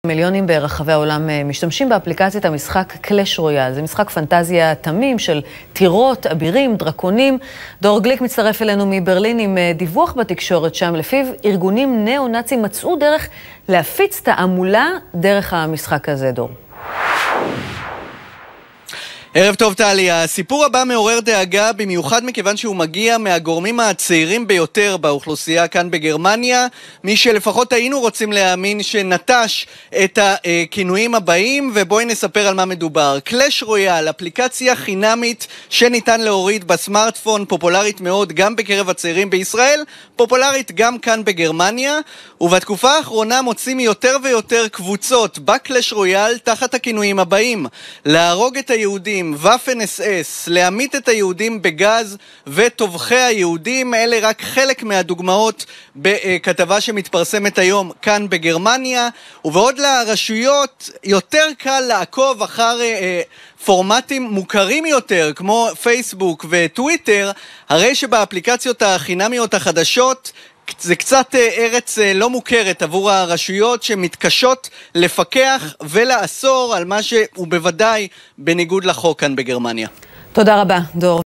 מיליונים ברחבי העולם משתמשים באפליקציית המשחק קלאש רויאל. זה משחק פנטזיה תמים של טירות, אבירים, דרקונים. דור גליק מצטרף אלינו מברלין עם דיווח בתקשורת שם, לפיו ארגונים ניאו-נאצים מצאו דרך להפיץ תעמולה דרך המשחק הזה, דור. ערב טוב טלי, הסיפור הבא מעורר דאגה במיוחד מכיוון שהוא מגיע מהגורמים הצעירים ביותר באוכלוסייה כאן בגרמניה, מי שלפחות היינו רוצים להאמין שנטש את הכינויים הבאים, ובואי נספר על מה מדובר. קלאש רויאל, אפליקציה חינמית שניתן להוריד בסמארטפון, פופולרית מאוד גם בקרב הצעירים בישראל, פופולרית גם כאן בגרמניה, ובתקופה האחרונה מוצאים יותר ויותר קבוצות בקלאש רויאל תחת הכינויים הבאים: להרוג את היהודים, ופן אס-אס, להמית את היהודים בגז וטובחי היהודים. אלה רק חלק מהדוגמאות בכתבה שמתפרסמת היום כאן בגרמניה. ובעוד לרשויות יותר קל לעקוב אחר פורמטים מוכרים יותר כמו פייסבוק וטוויטר, הרי שבאפליקציות החינמיות החדשות זה קצת ארץ לא מוכרת עבור הרשויות שמתקשות לפקח ולאסור על מה שהוא בוודאי בניגוד לחוק כאן בגרמניה. תודה רבה, דור.